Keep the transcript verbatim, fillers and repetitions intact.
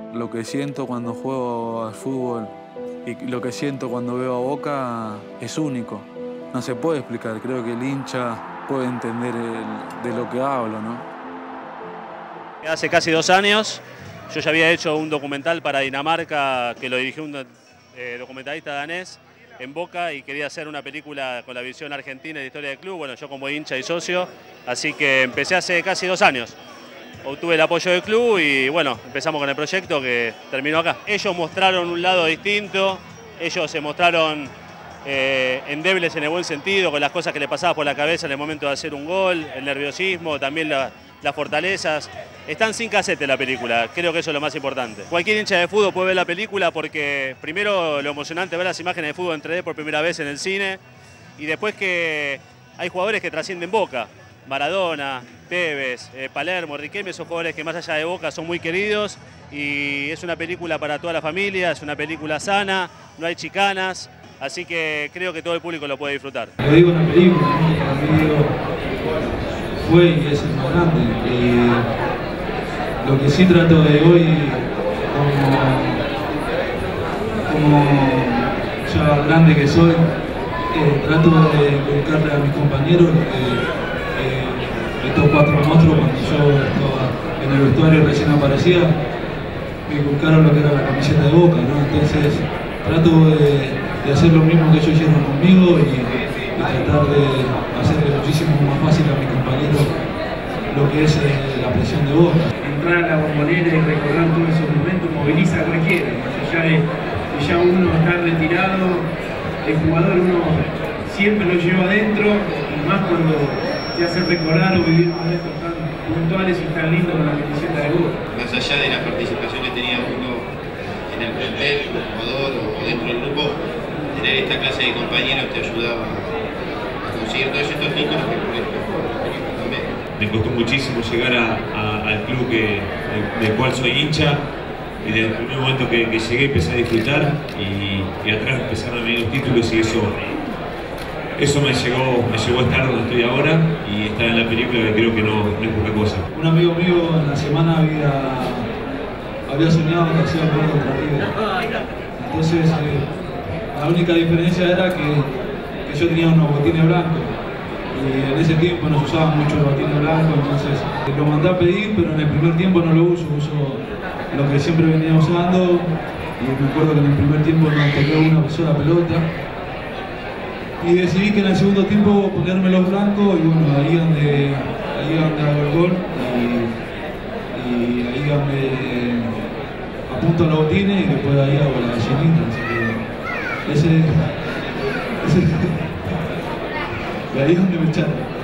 Lo que siento cuando juego al fútbol y lo que siento cuando veo a Boca es único. No se puede explicar, creo que el hincha puede entender el, de lo que hablo, ¿no? Hace casi dos años yo ya había hecho un documental para Dinamarca que lo dirigió un eh, documentalista danés en Boca y quería hacer una película con la visión argentina de la historia del club, bueno, yo como hincha y socio, así que empecé hace casi dos años. Obtuve el apoyo del club y bueno, empezamos con el proyecto que terminó acá. Ellos mostraron un lado distinto, ellos se mostraron eh, endebles en el buen sentido, con las cosas que le pasaban por la cabeza en el momento de hacer un gol, el nerviosismo, también la, las fortalezas. Están sin casete la película, creo que eso es lo más importante. Cualquier hincha de fútbol puede ver la película porque primero lo emocionante es ver las imágenes de fútbol en tres D por primera vez en el cine y después que hay jugadores que trascienden Boca. Maradona, Tevez, eh, Palermo, Riquelme, son jugadores que más allá de Boca son muy queridos y es una película para toda la familia, es una película sana, no hay chicanas, así que creo que todo el público lo puede disfrutar. Lo digo una película, ¿no? Para mí digo, fue y es el más grande. Y lo que sí trato de hoy, como, como ya grande que soy, eh, trato de inculcarle a mis compañeros que estos cuatro monstruos, cuando yo estaba en el vestuario recién aparecía, me inculcaron lo que era la camiseta de Boca, ¿no? Entonces trato de, de hacer lo mismo que ellos hicieron conmigo y, y tratar de hacerle muchísimo más fácil a mis compañeros lo que es eh, la presión de Boca. Entrar a la Bombonera y recordar todos esos momentos moviliza a cualquiera, más allá de que ya uno está retirado, el jugador uno siempre lo lleva adentro y más cuando te hace recordar o vivir momentos tan puntuales y tan lindos con la camiseta de Boca. Más allá de la participación que tenía uno en el plantel, como jugador o dentro del grupo, tener esta clase de compañeros te ayudaba a conseguir todos estos títulos que por ejemplo también. Me costó muchísimo llegar a, a, al club que, del, del cual soy hincha y desde el primer momento que, que llegué empecé a disfrutar y, y atrás empezaron a venir los títulos y eso Eso me llegó, me llegó a estar donde estoy ahora y estar en la película que creo que no, no es poca cosa. Un amigo mío en la semana había, había soñado que hacía un gol contra River. Entonces eh, la única diferencia era que, que yo tenía unos botines blancos y en ese tiempo no se usaban mucho los botines blancos, entonces lo mandé a pedir, pero en el primer tiempo no lo uso, uso lo que siempre venía usando y me acuerdo que en el primer tiempo no toqué una sola pelota. Y decidí que en el segundo tiempo ponerme los blancos y bueno, ahí donde, ahí donde hago el gol y, y ahí donde eh, apunto los botines y después ahí hago la gallinita. Así que ese, ese, y ahí es donde me echaron.